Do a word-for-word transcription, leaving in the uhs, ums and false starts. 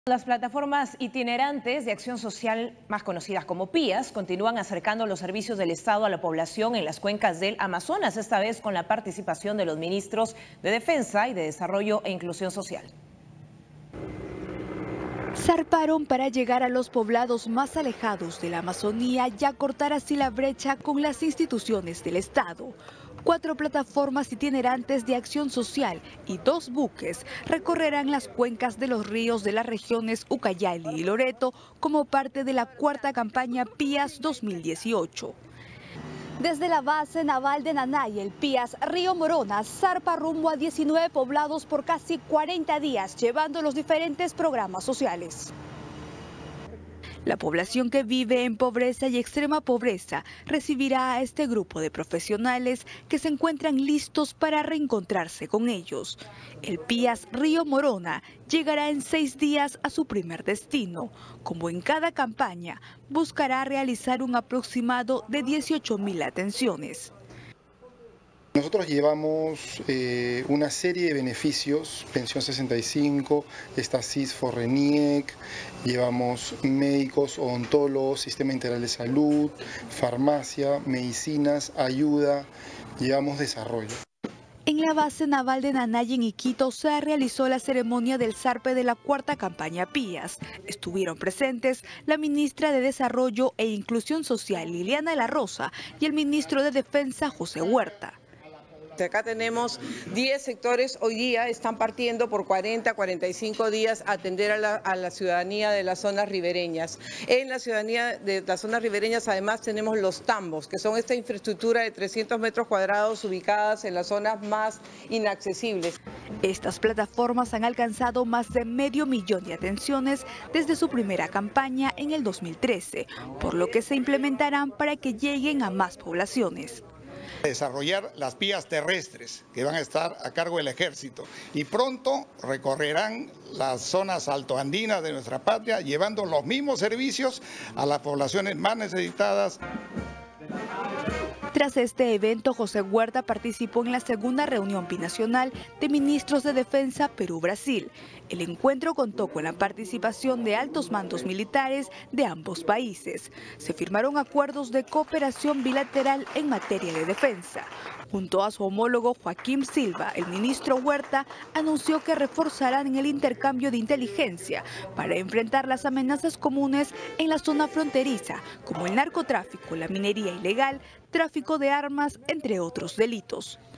Las plataformas itinerantes de acción social, más conocidas como P I A S, continúan acercando los servicios del Estado a la población en las cuencas del Amazonas, esta vez con la participación de los ministros de Defensa y de Desarrollo e Inclusión Social. Zarparon para llegar a los poblados más alejados de la Amazonía y acortar así la brecha con las instituciones del Estado. Cuatro plataformas itinerantes de acción social y dos buques recorrerán las cuencas de los ríos de las regiones Ucayali y Loreto como parte de la cuarta campaña P I A S dos mil dieciocho. Desde la base naval de Nanay, el P I A S Río Morona zarpa rumbo a diecinueve poblados por casi cuarenta días, llevando los diferentes programas sociales. La población que vive en pobreza y extrema pobreza recibirá a este grupo de profesionales que se encuentran listos para reencontrarse con ellos. El P I A S Río Morona llegará en seis días a su primer destino. Como en cada campaña, buscará realizar un aproximado de dieciocho mil atenciones. Nosotros llevamos eh, una serie de beneficios, pensión sesenta y cinco, está CISFO, RENIEC, llevamos médicos, odontólogos, sistema integral de salud, farmacia, medicinas, ayuda, llevamos desarrollo. En la base naval de Nanay en Iquito se realizó la ceremonia del zarpe de la cuarta campaña P I A S. Estuvieron presentes la ministra de Desarrollo e Inclusión Social, Liliana de la Rosa, y el ministro de Defensa, José Huerta. Acá tenemos diez sectores, hoy día están partiendo por cuarenta, cuarenta y cinco días a atender a la, a la ciudadanía de las zonas ribereñas. En la ciudadanía de las zonas ribereñas además tenemos los tambos, que son esta infraestructura de trescientos metros cuadrados ubicadas en las zonas más inaccesibles. Estas plataformas han alcanzado más de medio millón de atenciones desde su primera campaña en el dos mil trece, por lo que se implementarán para que lleguen a más poblaciones. Desarrollar las vías terrestres que van a estar a cargo del ejército y pronto recorrerán las zonas altoandinas de nuestra patria llevando los mismos servicios a las poblaciones más necesitadas. Tras este evento, José Huerta participó en la segunda reunión binacional de ministros de Defensa Perú-Brasil. El encuentro contó con la participación de altos mandos militares de ambos países. Se firmaron acuerdos de cooperación bilateral en materia de defensa. Junto a su homólogo Joaquín Silva, el ministro Huerta anunció que reforzarán el intercambio de inteligencia para enfrentar las amenazas comunes en la zona fronteriza, como el narcotráfico, la minería ilegal, tráfico de armas, entre otros delitos.